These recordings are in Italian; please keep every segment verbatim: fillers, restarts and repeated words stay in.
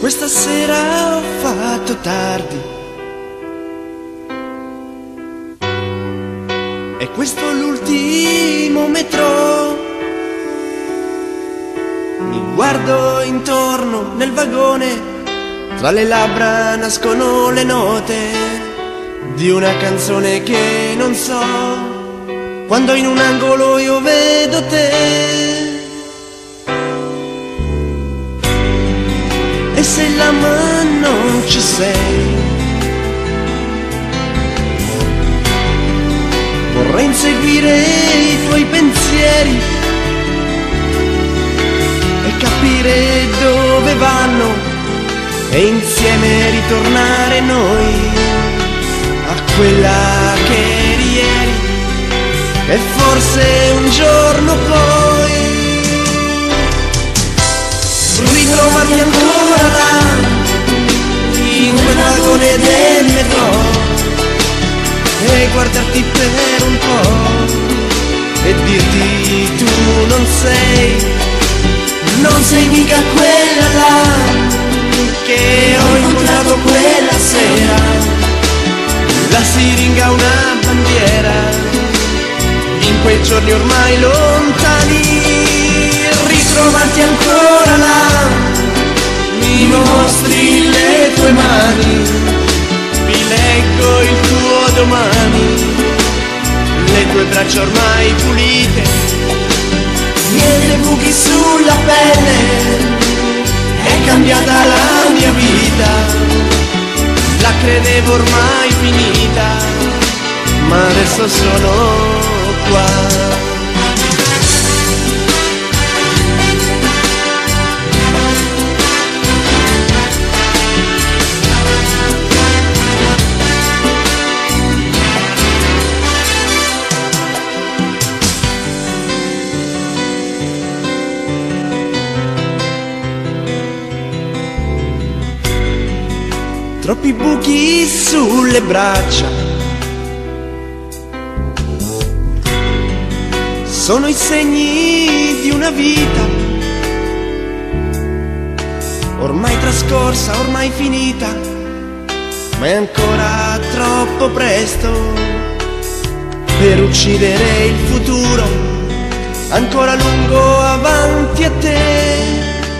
Questa sera ho fatto tardi e questo è l'ultimo metro. Mi guardo intorno nel vagone, tra le labbra nascono le note di una canzone che non so. Quando in un angolo io vedo te, e se là ma non ci sei, vorrei inseguire i tuoi pensieri e capire dove vanno e insieme ritornare noi a quella che eri ieri e forse un giorno poi ritrovarti ancora là in quel vagone del metro e guardarti per un po' e dirti tu non sei, non sei mica quella là che ho incontrato quella sera. La siringa una bandiera in quei giorni ormai lontani. Ritrovarti ancora là, mi mostri le tue mani, vi leggo il tuo domani, le tue braccia ormai pulite, niente buchi sulla pelle, è cambiata la mia vita, la credevo ormai finita, ma adesso sono qua. Troppi buchi sulle braccia, sono i segni di una vita ormai trascorsa, ormai finita, ma è ancora troppo presto per uccidere il futuro, ancora lungo avanti a te.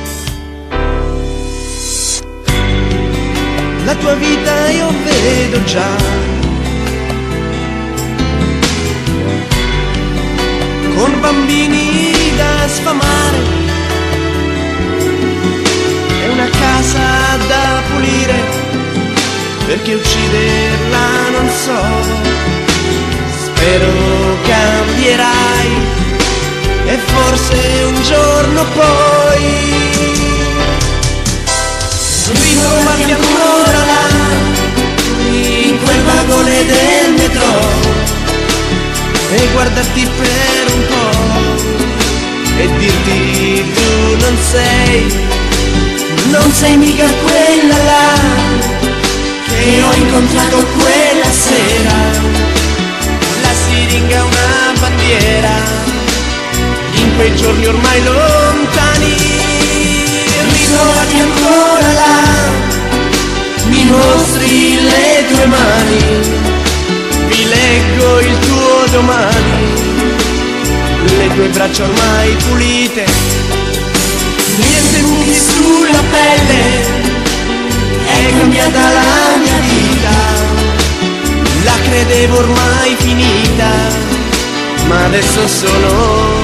La tua vita io vedo già, con bambini da sfamare e una casa da pulire, perché ucciderla non so. Spero cambierai e forse un giorno poi ritrovarti ancora là in quel vagone del metro e guardarti per un po' e dirti tu non sei, non sei mica quella là che ho incontrato quella sera. La siringa una bandiera in quei giorni ormai lontani. Ritrovati ancora là, mi mostri le tue mani, vi leggo il tuo domani, le tue braccia ormai pulite, niente buchi sulla pelle, è cambiata la mia vita, la credevo ormai finita, ma adesso sono